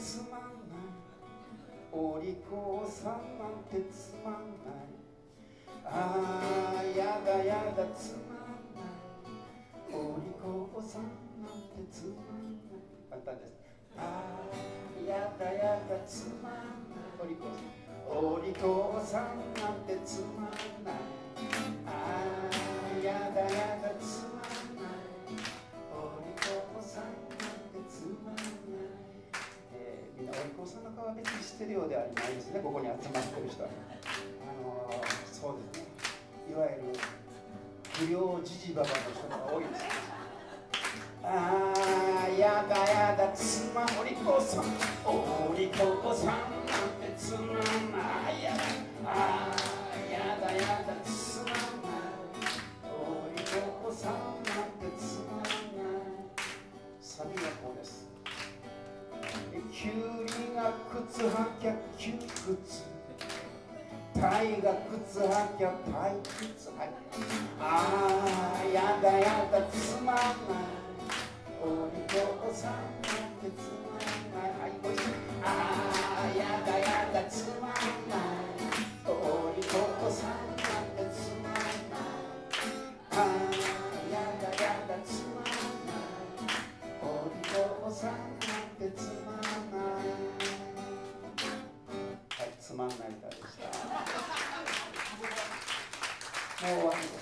つまんないお利口さんなんてつまんないああやだやだつまんないお利口さんなんてつまんない簡単ですああやだやだつまんないお利口さんなんてつまんないああやだやだつまんないお利口さんなんてつまんないみんなお利口さんの顔は別に知ってるようではないですねここに集まってる人はそうですねいわゆる不良じじばばの人が多いですああやだやだつまお利口さんお利口さんなんてつまんないやだああやだやだつまんないお利口さんなんてつまんないサビがこうですキュウリが靴履きゃ窮屈タイが靴履きゃ退屈ああやだやだつまんないお利口さんなんてつまんないはいご一緒ああやだやだつまんないお利口さんなんてつまんないああやだやだつまんないお利口さんなんてつまんないはいつまんない歌でしたもう終わり